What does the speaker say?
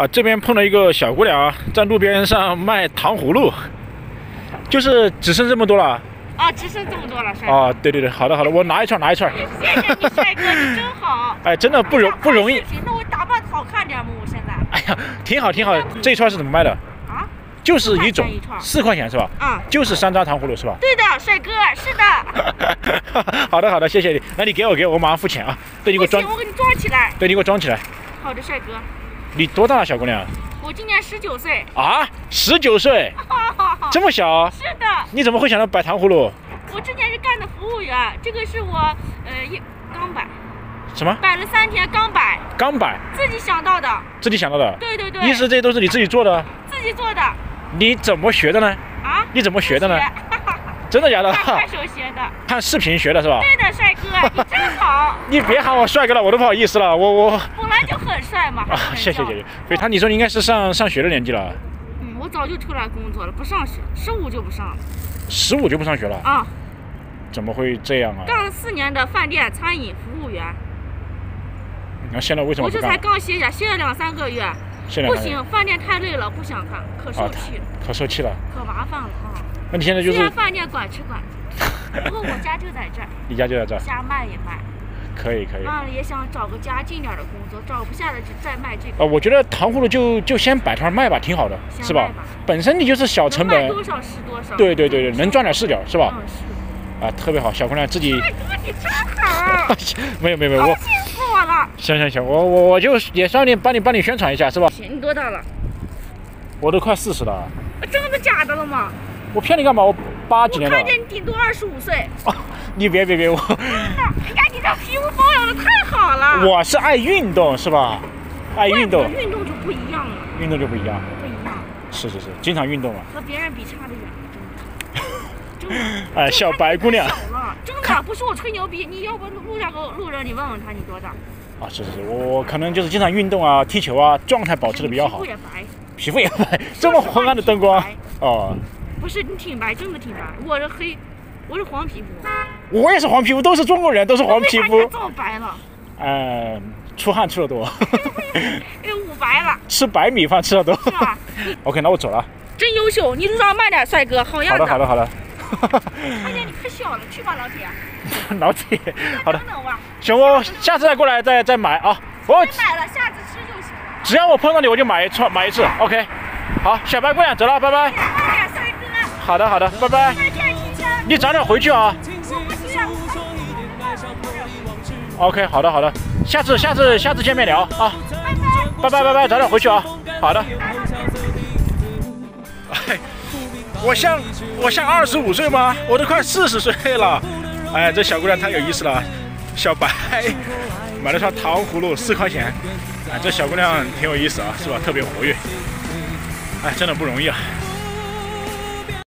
啊，这边碰到一个小姑娘啊，在路边上卖糖葫芦，就是只剩这么多了。 啊，只剩这么多了，帅哥。 啊，对对对，好的好的，我拿一串拿一串。 谢谢你，帅哥，你真好。 哎，真的不容易。 那我打扮好看点吗？我现在。 哎呀，挺好挺好。这一串是怎么卖的？ 啊？ 就是一种4块钱是吧？ 啊， 就是3张糖葫芦是吧？ 对的，帅哥，是的。 好的好的，谢谢你。那你给我马上付钱啊。对，你给我装。 我给你装起来。 对，你给我装起来。 好的，帅哥。 你多大了，小姑娘？ 我今年19岁。 啊，19岁？这么小？ 是的。 你怎么会想到摆糖葫芦？ 我之前是干的服务员，这个是我刚摆。 什么？ 摆了3天，刚摆。 刚摆。 自己想到的。 自己想到的。 对对对。 意思这都是你自己做的？ 自己做的。 你怎么学的呢？ 啊？ 你怎么学的呢？真的假的？ 看手学的。 看视频学的是吧？ 对的，帅哥，你真好。 你别喊我帅哥了，我都不好意思了。我本来就很帅嘛。 啊，谢谢。所以你说你应该是上学的年纪了。 嗯，我早就出来工作了，不上学，15就不上了。 15就不上学了？ 啊。 怎么会这样啊？ 干了4年的饭店餐饮服务员。 那现在为什么不干？ 我这才刚歇下，歇了2、3个月。不行，饭店太累了，不想干，可受气了。 可受气了。 可麻烦了啊。 那你现在就是？ 虽然饭店管吃管，不过我家就在这儿。 你家就在这儿。 瞎卖也卖。 可以。 也想找个家近点的工作，找不下的就再卖这个。 我觉得糖葫芦就先摆摊卖吧，挺好的，是吧？本身你就是小成本。 卖多少是多少。 对，能赚点是点，是吧？ 嗯，是。 啊，特别好，小姑娘自己。 帅哥，你真好。 没有， 我幸福我了。 行，我就也算你帮你宣传一下，是吧？ 你多大了？ 我都快40了。 真的假的了吗？ 我骗你干嘛？我80几年了。 我看见你顶多25岁。 哦，你别我。 哎呀，你这皮肤保养的太好了。 我是爱运动，是吧？爱运动。 运动就不一样了。 运动就不一样。 不一样。 是，经常运动嘛。 和别人比差得远。 哎，小白姑娘。 真的，不是我吹牛逼，你要不路上个路人，你问问他你多大。 啊，是，我可能就是经常运动啊，踢球啊，状态保持的比较好。皮肤也白，这么昏暗的灯光。哦。 不是，你挺白，真的挺白。我是黑，我是黄皮肤。 我也是黄皮肤，都是中国人，都是黄皮肤。 为啥你这么白了？ 出汗出的多。 捂白了。 吃白米饭吃的多。 是吧 ？OK， 那我走了。 真优秀，你路上慢点，帅哥，好样的。 好的。 看见你可小了，去吧，老铁。 老铁，好的。行，我下次再过来再买啊。我买了，下次吃就行了。 只要我碰到你，我就买一次。OK。好，小白姑娘走了，拜拜。 帅哥。 好的，拜拜。你早点回去啊。 我不需要。 OK， 好的。下次见面聊啊。拜拜，早点回去啊。好的。我像25岁吗？我都快40岁了。哎，这小姑娘太有意思了，小白买了串糖葫芦4块钱。哎，这小姑娘挺有意思啊，是吧？特别活跃。哎，真的不容易啊。